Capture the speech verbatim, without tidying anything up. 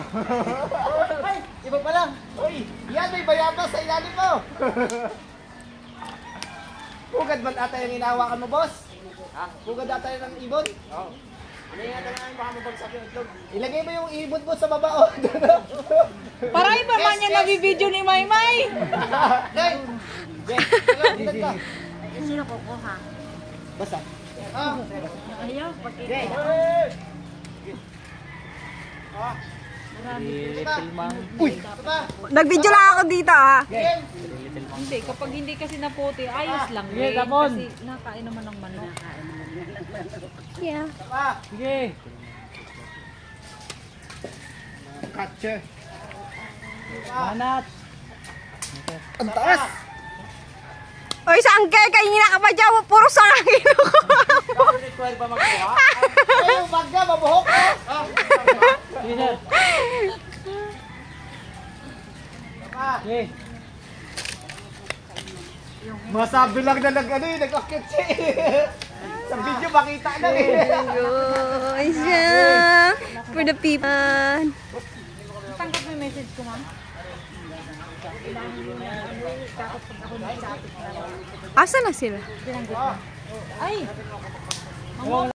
Ay, iba pa lang. Uy, yan may bayabas sa ilalim mo. Pugad ba ata yung hinahawakan mo, boss? Ha? Pugad ata yung ibon? Oo. Ano yung ata lang baka mabagsak yung itlog? Ilagay mo yung ibon mo sa baba. Oh. Parang iba man yung nabibideo ni Maymay. Hey! Hey! Ilan ka? Sino kukuha? Basta. Ah! Ayaw, pag-ibig. Hey! Ah! Uy! Nag-video lang ako dito ah. Game! Hindi, kapag hindi kasi naputi, ayos lang. Sige, eh. Damon. Kasi nakain naman ng manok. Yeah. Ah! Sige. Catcher. Manat. Ang taas! Oy, saan kayo? Kanina ka pa dyan. Puro sa akin ako. Bakit twelve ba magkuha? Ay, yung bag niya, mabuhok ko! Ah! Sige, sir. Ah! Sige. Masabi lang na nag ano eh, nag-akit siya eh. Sa video makita lang eh. Ay, siya. For the people. Tanggap mo yung message ko, ma'am? Asa na sila? Ay!